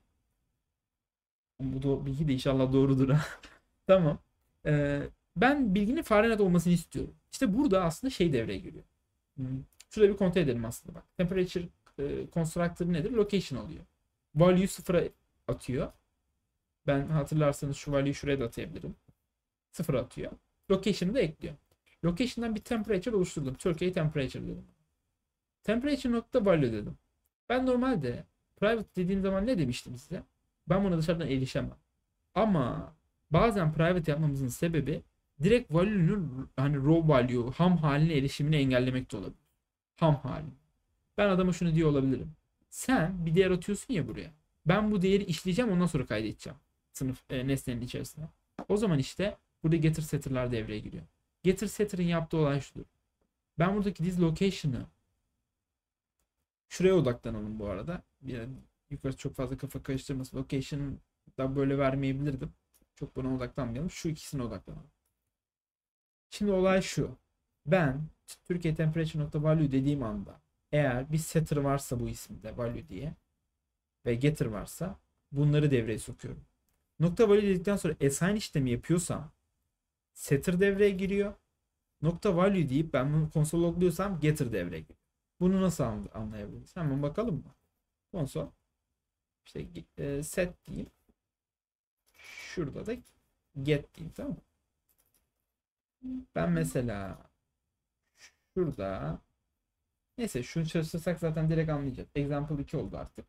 Bu bilgi de inşallah doğrudur. Tamam. Ben bilginin Fahrenheit olmasını istiyorum. İşte burada aslında şey devreye giriyor. Şurada bir kontrol edelim aslında bak. Temperature constructor nedir? Location alıyor. Value sıfıra atıyor. Ben hatırlarsanız şu value'yu şuraya da atayabilirim. Sıfıra atıyor. Location'ı da ekliyor. Location'dan bir temperature oluşturdum. Türkiye temperature dedim. Temperature nokta value dedim. Ben normalde private dediğim zaman ne demiştim size? Ben buna dışarıdan erişemem. Ama bazen private yapmamızın sebebi direkt value'nun hani raw value, ham haline erişimini engellemek de olabilir. Ham hali. Ben adama şunu diyor olabilirim. Sen bir değer atıyorsun ya buraya. Ben bu değeri işleyeceğim ondan sonra kaydedeceğim. Sınıf nesnenin içerisine. O zaman işte burada getir setter'lar devreye giriyor. Getir setter'ın yaptığı olay şudur. Ben buradaki this location'ı şuraya odaklanalım bu arada. Yani yukarı çok fazla kafa karıştırmasın. Location'ı da böyle vermeyebilirdim. Çok buna odaklanmayalım. Şu ikisine odaklanalım. Şimdi olay şu. Ben Türkiye temperature.value dediğim anda eğer bir setter varsa bu isimde value diye ve getter varsa bunları devreye sokuyorum. Nokta value dedikten sonra assign işlemi yapıyorsam setter devreye giriyor. Nokta value deyip ben bunu konsol logluyorsam getter devreye giriyor. Bunu nasıl anlayabiliriz? Hemen bakalım mı? Konsol işte set diyeyim. Şurada da get diyeyim, tamam mı? Ben mesela şurada neyse şunu çalıştırsak zaten direkt anlayacağız. Example 2 oldu artık.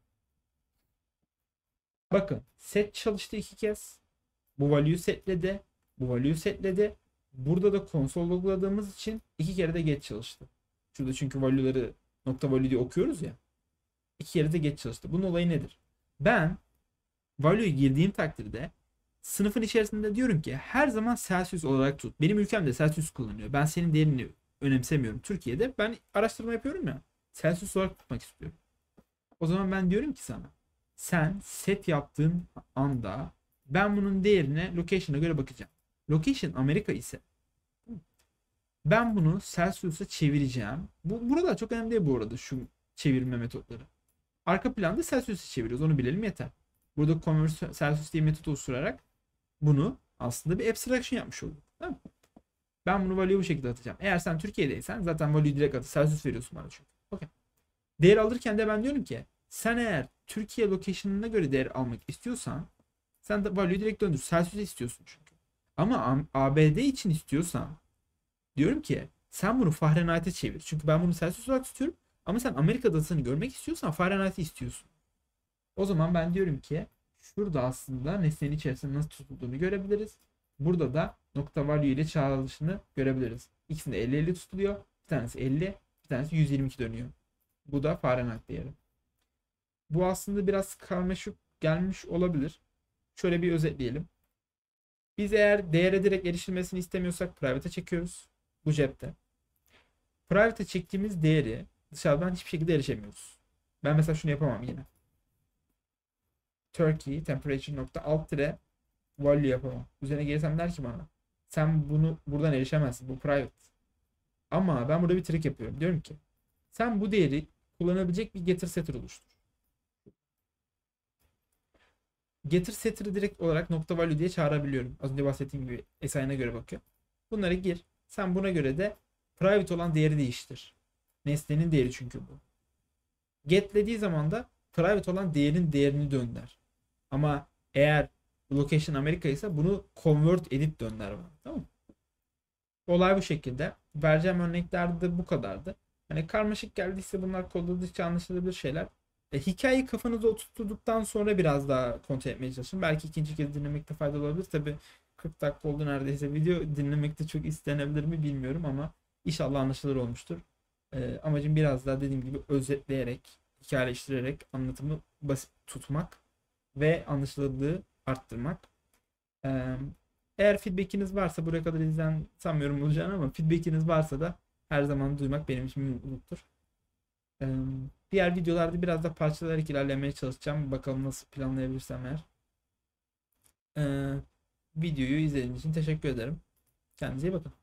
Bakın set çalıştı 2 kez. Bu value setledi. Bu value setledi. Burada da konsol logladığımız için 2 kere de get çalıştı. Şurada çünkü value'ları nokta value diye okuyoruz ya. 2 kere de get çalıştı. Bunun olayı nedir? Ben value'yu girdiğim takdirde sınıfın içerisinde diyorum ki her zaman Celsius olarak tut. Benim ülkemde Celsius kullanıyor. Ben senin değerini önemsemiyorum. Türkiye'de ben araştırma yapıyorum ya. Celsius olarak tutmak istiyorum. O zaman ben diyorum ki sana sen set yaptığın anda ben bunun değerine location'a göre bakacağım. Location Amerika ise ben bunu Celsius'a çevireceğim. Burada çok önemli değil bu arada şu çevirme metotları. Arka planda Celsius'a çeviriyoruz. Onu bilelim yeter. Burada Convert Celsius diye metot oluşturarak bunu aslında bir abstraction yapmış olduk. Tamam mı? Ben bunu value bu şekilde atacağım. Eğer sen Türkiye'deysen zaten value direkt atı. Celsius veriyorsun bana çünkü. Okay. Değer alırken de ben diyorum ki sen eğer Türkiye location'ına göre değer almak istiyorsan sen de value direkt döndür. Celsius'e istiyorsun çünkü. Ama ABD için istiyorsan diyorum ki sen bunu Fahrenheit'e çevir. Çünkü ben bunu Celsius olarak tutuyorum. Ama sen Amerika datasını görmek istiyorsan Fahrenheit'i istiyorsun. O zaman ben diyorum ki şurada aslında nesnenin içerisinde nasıl tutulduğunu görebiliriz. Burada da nokta value ile çağrılışını görebiliriz. İkisinde 50-50 tutuluyor. Bir tanesi 50, bir Bir tanesi 122 dönüyor. Bu da Fahrenheit değeri. Bu aslında biraz karmaşık gelmiş olabilir. Şöyle bir özetleyelim. Biz eğer değere direkt erişilmesini istemiyorsak private'e çekiyoruz. Bu cepte. Private'e çektiğimiz değeri dışarıdan hiçbir şekilde erişemiyoruz. Ben mesela şunu yapamam yine. Turkey temperature nokta alt tire value yapamam. Üzerine gelirsem der ki bana sen bunu buradan erişemezsin. Bu private. Ama ben burada bir trik yapıyorum. Diyorum ki sen bu değeri kullanabilecek bir getir setter oluştur. Getir setter'ı direkt olarak nokta value diye çağırabiliyorum. Az önce bahsettiğim gibi assign'a göre bakıyor. Bunları gir. Sen buna göre de private olan değeri değiştir. Nesnenin değeri çünkü bu. Getlediği zaman da private olan değerin değerini dönder. Ama eğer location Amerika ise bunu convert edip dönder bana. Tamam mı? Olay bu şekilde. Vereceğim örnekler de bu kadardı. Hani karmaşık geldiyse bunlar kodladıkça anlaşılabilir şeyler. Hikayeyi kafanıza oturttuktan sonra biraz daha kontrol etmeye çalışın. Belki ikinci kez dinlemekte faydalı olabilir. Tabi 40 dakika oldu neredeyse video. Dinlemekte çok istenebilir mi bilmiyorum ama inşallah anlaşılır olmuştur. Amacım biraz daha dediğim gibi özetleyerek, hikayeleştirerek anlatımı basit tutmak ve anlaşılırlığı arttırmak. Ee, Eğer feedbackiniz varsa buraya kadar izleyen sanmıyorum olacağını ama feedbackiniz varsa da her zaman duymak benim için bir mutluluktur. Ee, Diğer videolarda biraz da parçalayarak ilerlemeye çalışacağım. Bakalım nasıl planlayabilirsem eğer. Videoyu izlediğiniz için teşekkür ederim. Kendinize iyi bakın.